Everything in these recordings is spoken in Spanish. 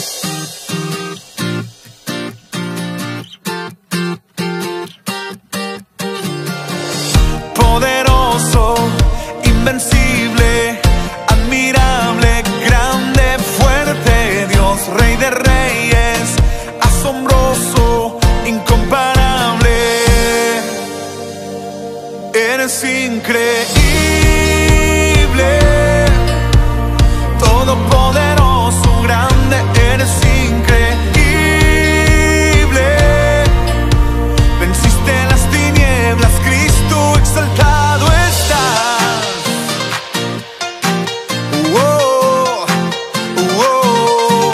Poderoso, invencible, admirable, grande, fuerte, Dios, Rey de Reyes, asombroso, incomparable. Eres increíble, todopoderoso, grande, eres increíble. Venciste las tinieblas, Cristo exaltado estás. Oh, oh,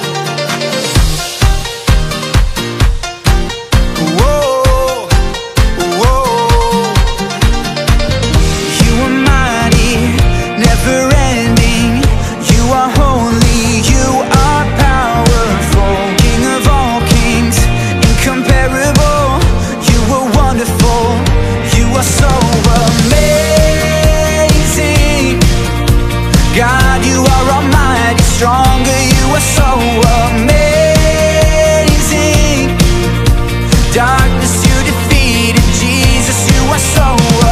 oh, oh. You are mighty, never ending. You are holy, you are powerful. King of all kings, incomparable. You are wonderful, you are so amazing. God, you are almighty, stronger, you are so amazing. Darkness you defeated, Jesus, you are so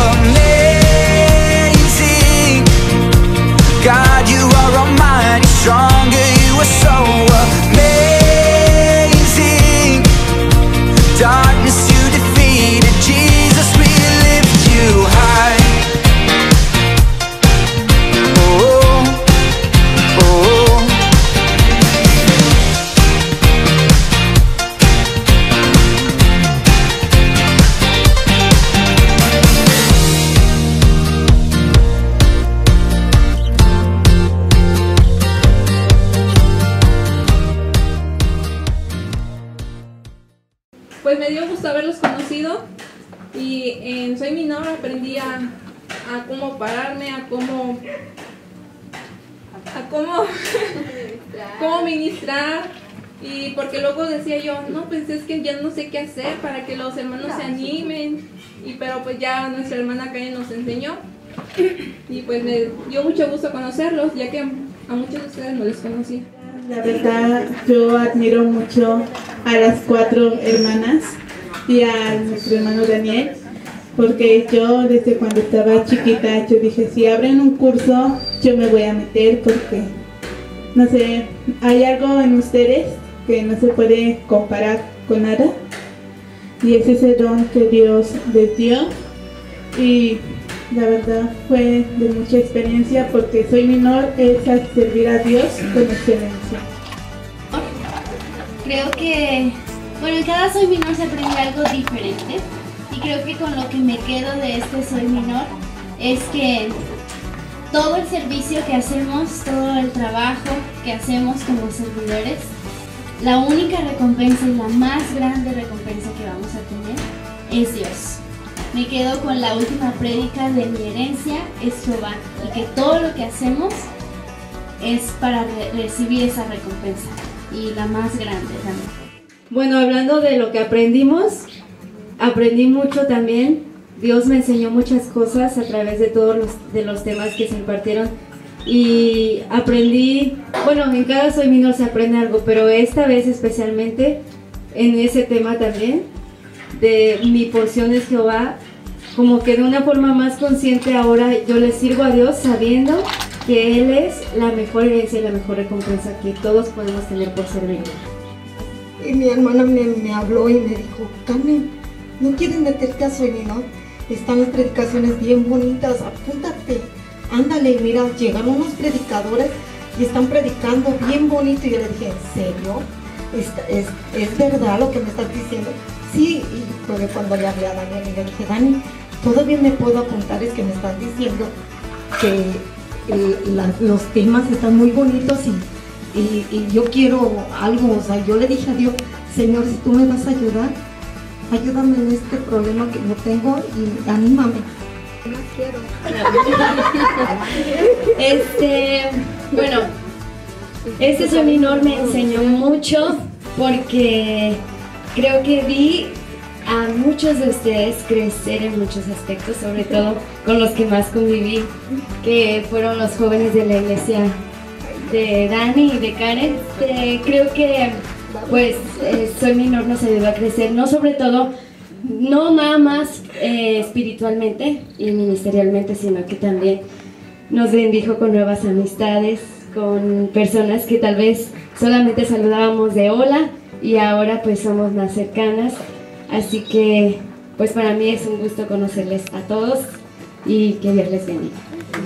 amazing. God, you are almighty, stronger, you are so amazing. Darkness you defeated, Jesus, we lift you high. Oh, oh. Pues me dio gusto haberlos conocido y en Soy Minor aprendí a cómo pararme, a cómo cómo ministrar, y porque luego decía yo, no, pues es que ya no sé qué hacer para que los hermanos se animen, pero pues ya nuestra hermana Karen nos enseñó y pues me dio mucho gusto conocerlos, ya que a muchos de ustedes no les conocí. La verdad, yo admiro mucho a las 4 hermanas y a nuestro hermano Daniel, porque yo desde cuando estaba chiquita, yo dije, si abren un curso, yo me voy a meter porque, no sé, hay algo en ustedes que no se puede comparar con nada, y es ese don que Dios les dio, y la verdad fue de mucha experiencia porque Soy Minor es a servir a Dios con excelencia. Creo que, bueno, en cada Soy Minor se aprende algo diferente, y creo que con lo que me quedo de este Soy Minor es que todo el servicio que hacemos, todo el trabajo que hacemos como servidores, la única recompensa y la más grande recompensa que vamos a tener es Dios. Me quedo con la última prédica de mi herencia es Jehová, y que todo lo que hacemos es para recibir esa recompensa, y la más grande también. Bueno, hablando de lo que aprendimos, aprendí mucho también. Dios me enseñó muchas cosas a través de todos los temas que se impartieron, y aprendí, bueno, en cada Soy Minor se aprende algo, pero esta vez especialmente en ese tema también de mi porción es Jehová, como que de una forma más consciente ahora yo le sirvo a Dios sabiendo que Él es la mejor herencia y la mejor recompensa que todos podemos tener por servir. Y mi hermana me habló y me dijo, Carmen, ¿no quieres meterte a Soy Minor? Están las predicaciones bien bonitas, apúntate, ándale, mira, llegaron unos predicadores y están predicando bien bonito. Y yo le dije, ¿en serio? ¿Es verdad lo que me estás diciendo? Sí, y pues cuando le hablé a Daniel y le dije, Dani, todavía me puedo apuntar, es que me están diciendo que los temas están muy bonitos y yo quiero algo. O sea, yo le dije a Dios, Señor, si tú me vas a ayudar, ayúdame en este problema que yo tengo y anímame. No quiero. Bueno, este Soy Minor me enseñó mucho porque creo que vi a muchos de ustedes crecer en muchos aspectos, sobre todo con los que más conviví, que fueron los jóvenes de la iglesia de Dani y de Karen. Creo que pues Soy Minor nos ayudó a crecer, no sobre todo, no nada más espiritualmente y ministerialmente, sino que también nos bendijo con nuevas amistades, con personas que tal vez solamente saludábamos de hola y ahora pues somos más cercanas. Así que pues para mí es un gusto conocerles a todos y que Dios les bendiga.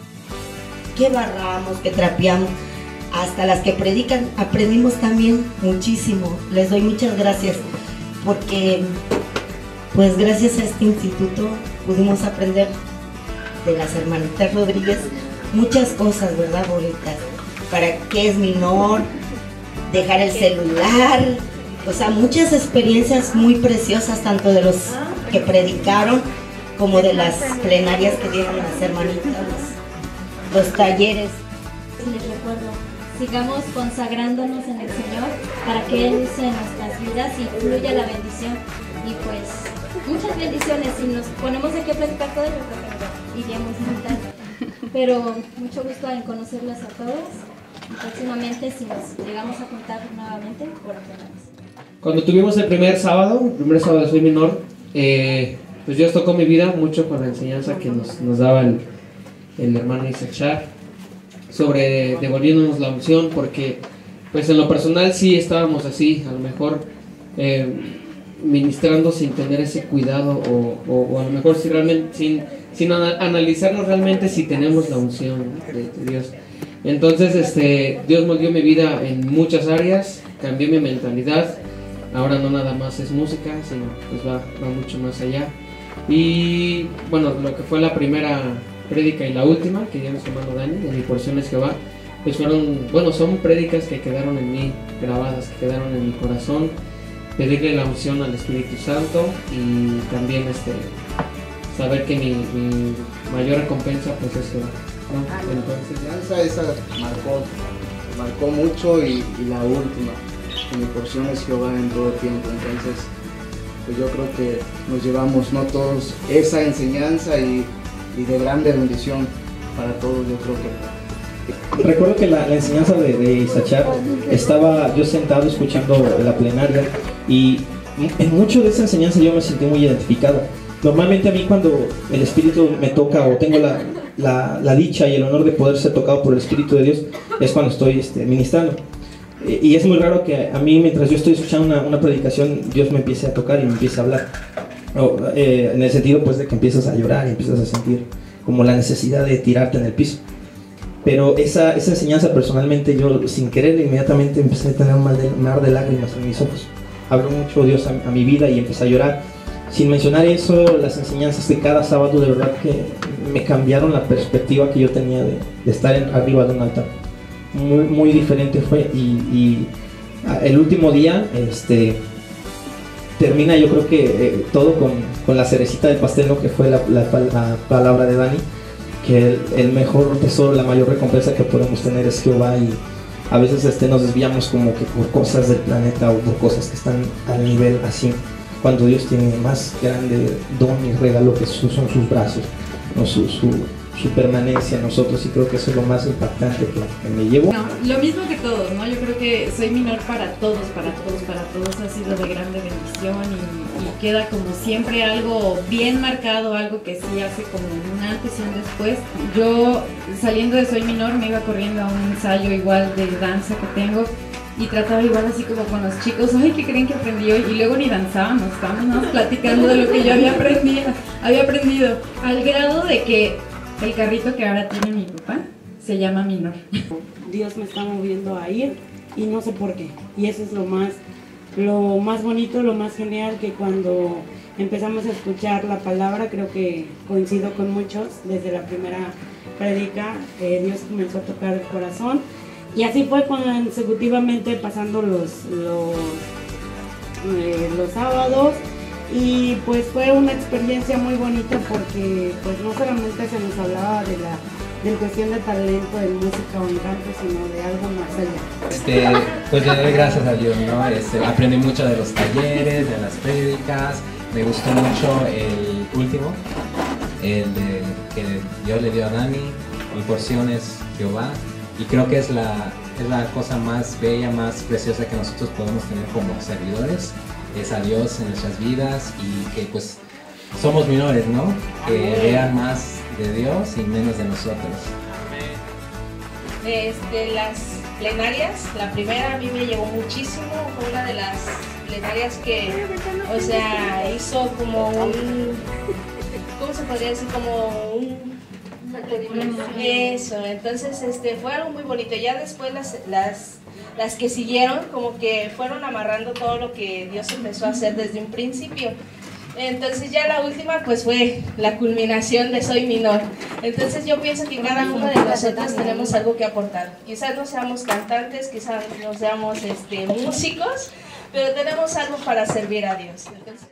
Que barramos, que trapeamos, hasta las que predican aprendimos también muchísimo. Les doy muchas gracias porque pues gracias a este instituto pudimos aprender de las hermanitas Rodríguez muchas cosas, ¿verdad? Bonitas. ¿Para qué es minor? Dejar el celular, o sea, muchas experiencias muy preciosas, tanto de los que predicaron como de las plenarias que dieron las hermanitas, los talleres. Les recuerdo, sigamos consagrándonos en el Señor para que Él use nuestras vidas y fluya la bendición. Y pues, muchas bendiciones. Si nos ponemos aquí a platicar todo, yo creo que iríamos muy tarde. Pero mucho gusto en conocerlos a todos. Y próximamente, si nos llegamos a juntar nuevamente, por apenas. Cuando tuvimos el primer sábado de Soy Minor, pues Dios tocó mi vida mucho con la enseñanza que nos daba el hermano Isachar sobre devolviéndonos la unción, porque pues en lo personal sí estábamos así, a lo mejor ministrando sin tener ese cuidado o a lo mejor si realmente sin analizarnos realmente si tenemos la unción de Dios. Entonces Dios moldeó mi vida en muchas áreas, cambió mi mentalidad. Ahora no nada más es música, sino pues va mucho más allá. Y bueno, lo que fue la primera prédica y la última que dio nuestro hermano Dani, de Mi Porción es Jehová, pues son prédicas que quedaron en mí grabadas, que quedaron en mi corazón. Pedirle la unción al Espíritu Santo y también saber que mi mayor recompensa pues es Jehová, ¿no? Entonces esa marcó mucho y la última, que Mi Porción es Jehová en todo tiempo. Entonces pues yo creo que nos llevamos, no todos, esa enseñanza y de grande bendición para todos. Yo creo que recuerdo que la enseñanza de Isachar, estaba yo sentado escuchando la plenaria y en mucho de esa enseñanza yo me sentí muy identificado. Normalmente a mí cuando el Espíritu me toca o tengo la dicha y el honor de poder ser tocado por el Espíritu de Dios es cuando estoy ministrando. Y es muy raro que a mí, mientras yo estoy escuchando una predicación, Dios me empiece a tocar y me empiece a hablar. En el sentido pues de que empiezas a llorar y empiezas a sentir como la necesidad de tirarte en el piso. Pero esa enseñanza personalmente yo sin querer inmediatamente empecé a tener un mar de lágrimas en mis ojos. Habló mucho Dios a mi vida y empecé a llorar. Sin mencionar eso, las enseñanzas de cada sábado de verdad que me cambiaron la perspectiva que yo tenía de estar arriba de un altar. Muy, muy diferente fue y el último día termina yo creo que todo con la cerecita del pastel, ¿no? Que fue la palabra de Dani, que el mejor tesoro, la mayor recompensa que podemos tener es Jehová, y a veces nos desviamos como que por cosas del planeta o por cosas que están al nivel así, cuando Dios tiene más grande don y regalo que son sus brazos, ¿no? Su permanencia en nosotros, y creo que eso es lo más impactante que me llevo. No, lo mismo que todos, ¿no? Yo creo que Soy Minor para todos ha sido de grande bendición y queda como siempre algo bien marcado, algo que sí hace como un antes y un después. Yo saliendo de Soy Minor me iba corriendo a un ensayo igual de danza que tengo y trataba igual así como con los chicos, ay, ¿qué creen que aprendí hoy? Y luego ni danzábamos, estábamos nada más platicando de lo que yo había aprendido, al grado de que el carrito que ahora tiene mi papá se llama Minor. Dios me está moviendo a ir y no sé por qué. Y eso es lo más bonito, lo más genial, que cuando empezamos a escuchar la palabra, creo que coincido con muchos, desde la primera predica, Dios comenzó a tocar el corazón. Y así fue consecutivamente pasando los sábados. Y pues fue una experiencia muy bonita porque pues no solamente se nos hablaba de cuestión de talento en música o en canto, sino de algo más allá. Pues le doy gracias a Dios, ¿no? Aprendí mucho de los talleres, de las prédicas. Me gustó mucho el último, el que Dios le dio a Dani. Mi porción es Jehová, y creo que es es la cosa más bella, más preciosa que nosotros podemos tener como servidores, es a Dios en nuestras vidas y que pues somos menores, ¿no? Que vean más de Dios y menos de nosotros. Las plenarias, la primera a mí me llegó muchísimo, fue una de las plenarias que, o sea, hizo como un, ¿cómo se podría decir? Como un... Eso, entonces fue algo muy bonito. Ya después las que siguieron como que fueron amarrando todo lo que Dios empezó a hacer desde un principio. Entonces ya la última pues fue la culminación de Soy Minor. Entonces yo pienso que cada uno de nosotros tenemos algo que aportar. Quizás no seamos cantantes, quizás no seamos músicos, pero tenemos algo para servir a Dios. Entonces,